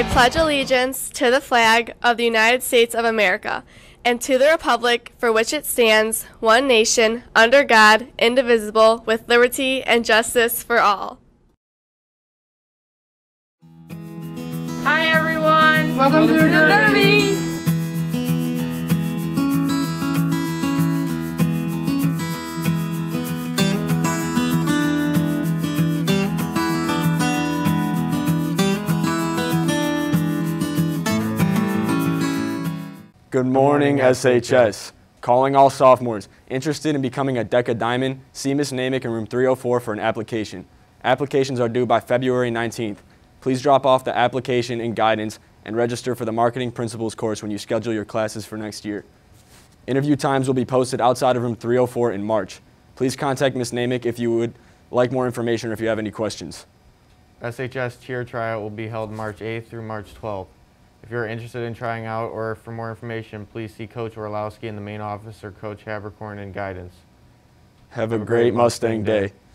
I pledge allegiance to the flag of the United States of America and to the republic for which it stands, one nation, under God, indivisible, with liberty and justice for all. Hi everyone! Welcome to Derby! Good morning, SHS. Calling all sophomores interested in becoming a DECA Diamond, see Ms. Namick in room 304 for an application. Applications are due by February 19th. Please drop off the application and guidance and register for the Marketing Principles course when you schedule your classes for next year. Interview times will be posted outside of room 304 in March. Please contact Ms. Namick if you would like more information or if you have any questions. SHS cheer tryout will be held March 8th through March 12th. If you're interested in trying out or for more information, please see Coach Orlowski in the main office or Coach Habercorn in guidance. Have a great Mustang Day.